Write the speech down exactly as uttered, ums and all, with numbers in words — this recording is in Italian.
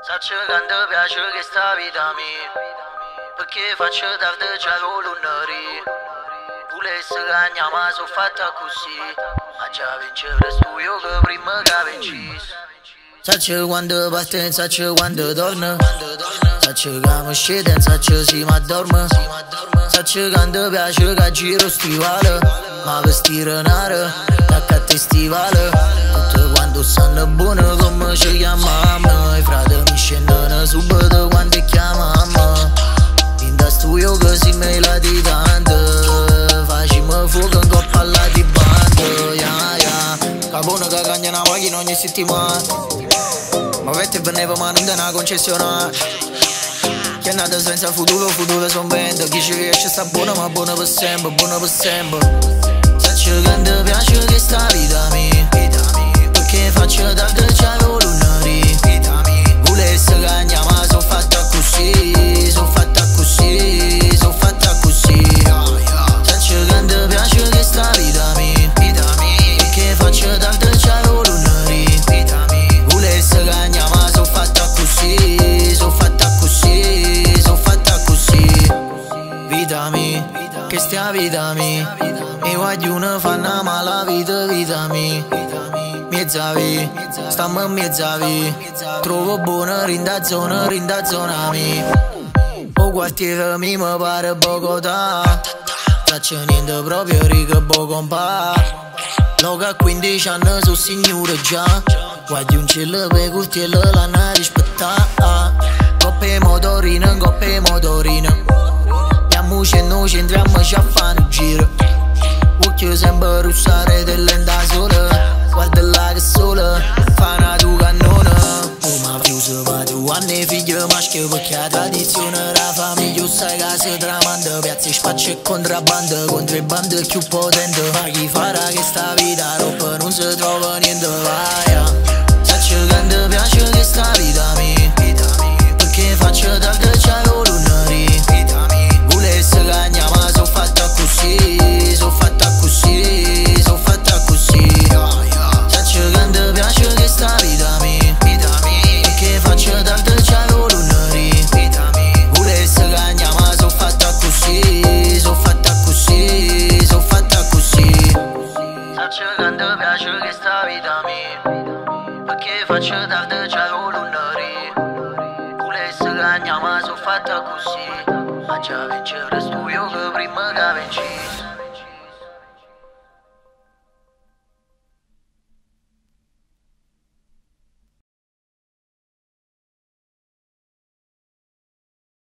Saccio quando piace che sta vita mia, perché faccio tardi già con l'onore. Volesse cagnare ma sono fatta così, ma già vincere sto io che prima che vincissi. Saccio quando parte, saccio quando torna, saccio che mi scende, saccio si mi addorme. Saccio quando piace che giro stivale, ma vestire nero, tacca a te stivale. Tutte quando stanno buone come ci chiamano, i frate mi scendono subito quando chiamano. In da studio che si me la di tanto, facciamo fuoco in coppa alla di bando, yeah, yeah. Capone che cambia una macchina ogni settimana, ma vette veniva ma non da una concessionaria. Che è nato senza futuro, futuro son vento. Chi ci riesce sta buono ma buono per sempre, buono per sempre. Saccio che ti piace che sta vita mia, perché faccio tanto già con l'onore. Volesse cagnare ma sono fatta così, sono fatta così, sono fatta così. Saccio che ti piace che sta vita mia, perché faccio tanto già con l'onore. Volesse cagnare ma sono fatta così, sono fatta così, sono fatta così. Vita mia, che stia vita mia, mi voglio una fanno mala vita, vita mia. Mezza vi, stiamo in mezza vi, trovo buona rinda zona, rinda zona mi. O quartiere mi mi pare Bogotà, faccio niente proprio riga Bocompa. Loca a quindici anni sono signore già, guardi un cielo per curtiello l'hanno rispettata. Coppe motorina, coppe motorina, andiamo scendo, centriamo ci a fare un giro. Occhio sempre russare dell'enda sola, guarda là che sola, fa una tua cannona. Oh ma più se va tu anni figlio maschio, perché la tradizione la famiglia sai che si tramanda. Piazze spaccio e contrabbando, contro i bande più potente. Ma chi farà che sta vita roba non si trova niente, vai. Saccio che ti piace che sta vita mia, perché faccio tanto già con l'onore. Volesse cagnare ma sono fatta così, sono fatta così, sono fatta così. Saccio che ti piace che sta vita mia, perché faccio tanto già con l'onore. Volesse cagnare ma sono fatta così, sono fatta così, sono fatta così. Saccio che ti piace che sta vita mia, perché faccio tanto già con l'onore. Volesse cagnare ma sono fatta così, ma già vincere sto io che prima che vincissi.